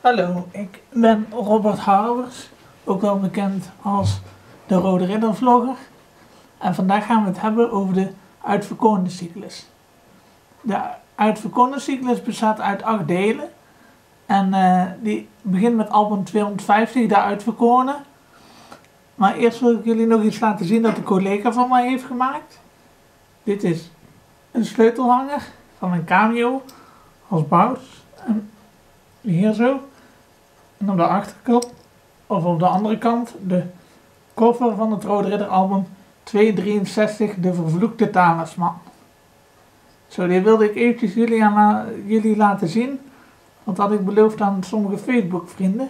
Hallo, ik ben Robert Harbers, ook wel bekend als de Rode Ridder vlogger. En vandaag gaan we het hebben over de uitverkorene cyclus. De uitverkorene cyclus bestaat uit 8 delen. En die begint met album 250, de uitverkorene. Maar eerst wil ik jullie nog iets laten zien dat een collega van mij heeft gemaakt. Dit is een sleutelhanger van een cameo als Bouts. En hier zo. En op de achterkant, of op de andere kant, de cover van het Rode Ridder album 263, De Vervloekte Talisman. Zo, die wilde ik eventjes jullie laten zien. Want dat had ik beloofd aan sommige Facebook vrienden.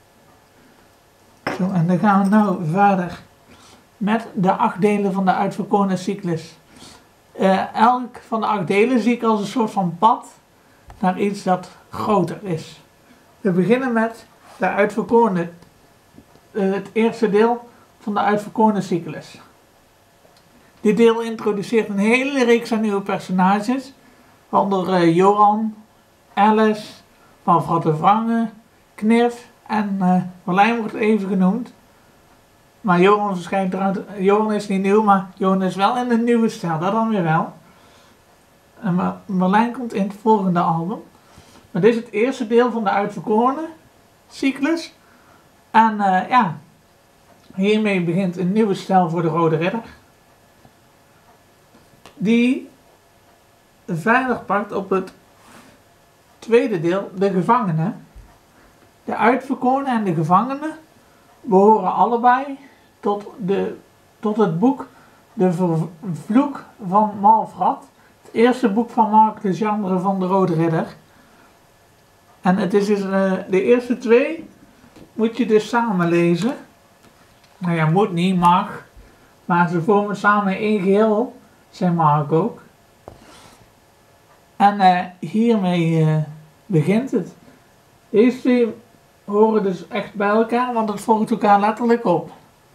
Zo, en dan gaan we nou verder met de 8 delen van de uitverkorene cyclus. Elk van de 8 delen zie ik als een soort van pad naar iets dat groter is. We beginnen met de uitverkorene, het eerste deel van de uitverkorene cyclus. Dit deel introduceert een hele reeks aan nieuwe personages, waaronder Johan, Alice, Malfrat de Wrange, Knif en Merlijn wordt even genoemd. Maar Johan verschijnt eruit. Johan is niet nieuw, maar Johan is wel in een nieuwe stijl, dat dan weer wel. En Merlijn komt in het volgende album. Maar dit is het eerste deel van de uitverkorene cyclus. En ja, hiermee begint een nieuwe stijl voor de Rode Ridder. Die verder pakt op het tweede deel, de gevangenen. De uitverkorene en de gevangenen behoren allebei tot het boek De Vervloek van Malfrat. Het eerste boek van Marc de Gendre van de Rode Ridder. En het is dus, de eerste 2 moet je dus samen lezen. Nou ja, moet niet, mag. Maar ze vormen samen één geheel, zei Marc ook. En hiermee begint het. Deze 2 horen dus echt bij elkaar, want het volgt elkaar letterlijk op.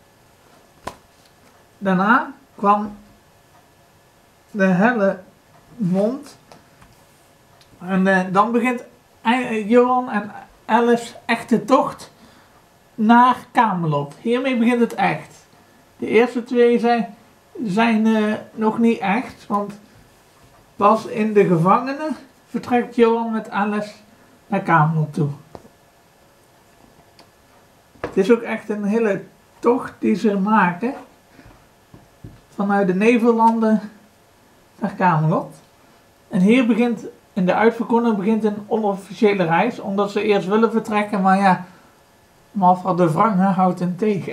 Daarna kwam de helle mond. En dan begint Johan en Alice echte tocht naar Camelot. Hiermee begint het echt. De eerste 2 zijn nog niet echt, want pas in de gevangenen vertrekt Johan met Alice naar Camelot toe. Het is ook echt een hele tocht die ze maken vanuit de Nevellanden naar Camelot. En hier begint, in de uitverkorene begint een onofficiële reis, omdat ze eerst willen vertrekken, maar ja, Malfrat de Wrange houdt hen tegen.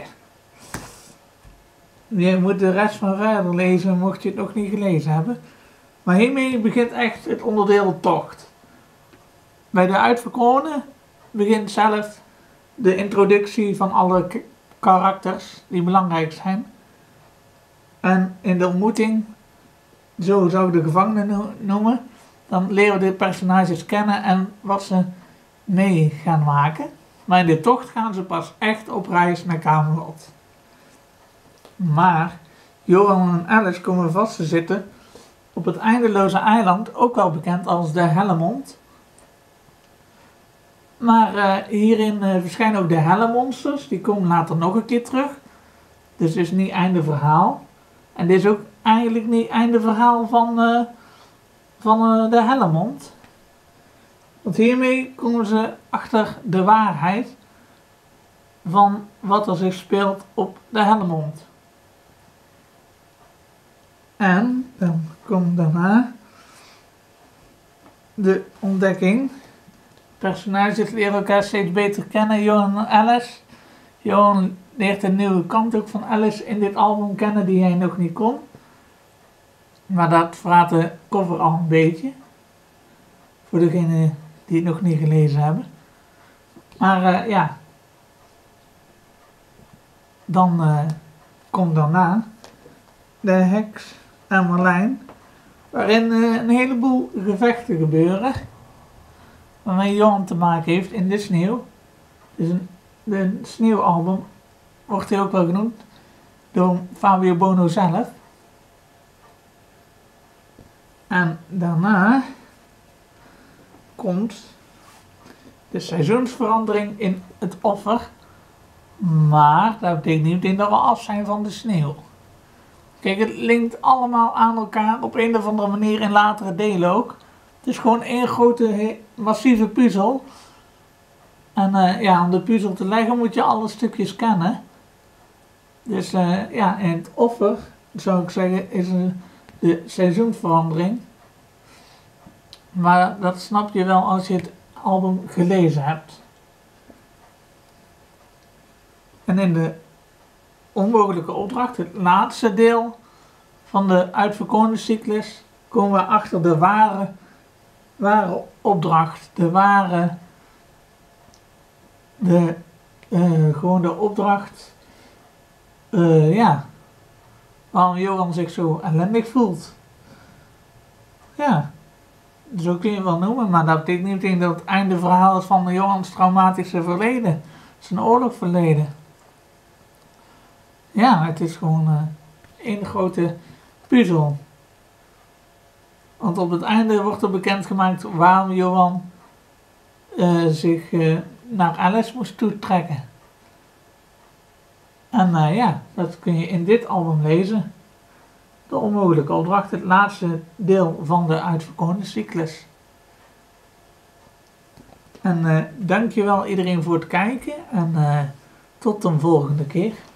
Je moet de rest van verder lezen, mocht je het nog niet gelezen hebben. Maar hiermee begint echt het onderdeel tocht. Bij de uitverkorene begint zelf de introductie van alle karakters die belangrijk zijn. En in de ontmoeting, zo zou ik de gevangenen noemen, dan leren we de personages kennen en wat ze mee gaan maken. Maar in de tocht gaan ze pas echt op reis naar Camelot. Maar Johan en Alice komen vast te zitten op het eindeloze eiland, ook wel bekend als de Hellemond. Maar hierin verschijnen ook de Hellemonsters, die komen later nog een keer terug. Dus het is niet einde verhaal. En dit is ook eigenlijk niet einde verhaal van de Hellemond. Want hiermee komen ze achter de waarheid van wat er zich speelt op de Hellemond. En dan komt daarna de ontdekking. Personages leren elkaar steeds beter kennen, Johan en Alice. Johan leert een nieuwe kant ook van Alice in dit album kennen die hij nog niet kon. Maar dat verraadt de cover al een beetje. Voor degenen die het nog niet gelezen hebben. Maar ja. Dan komt daarna de heks en Merlijn. Waarin een heleboel gevechten gebeuren. Waarmee Johan te maken heeft in de sneeuw. Dus de sneeuwalbum wordt hij ook wel genoemd door Fabio Bono zelf. En daarna komt de seizoensverandering in het offer. Maar dat betekent niet meteen dat we af zijn van de sneeuw. Kijk, het linkt allemaal aan elkaar op een of andere manier in latere delen ook. Het is gewoon één grote massieve puzzel. En ja, om de puzzel te leggen moet je alle stukjes kennen. Dus ja, in het offer zou ik zeggen is de seizoensverandering. Maar dat snap je wel als je het album gelezen hebt. En in de onmogelijke opdracht, het laatste deel van de uitverkorene cyclus, komen we achter de ware opdracht. Gewoon de opdracht, ja, waarom Johan zich zo ellendig voelt. Ja, zo kun je het wel noemen, maar dat betekent niet meteen dat het einde verhaal is van Johans traumatische verleden. Zijn oorlogverleden. Ja, het is gewoon één grote puzzel. Want op het einde wordt er bekendgemaakt waarom Johan zich naar Alice moest toetrekken. En ja, dat kun je in dit album lezen. De onmogelijke opdracht, het laatste deel van de uitverkorene cyclus. En dankjewel iedereen voor het kijken en tot een volgende keer.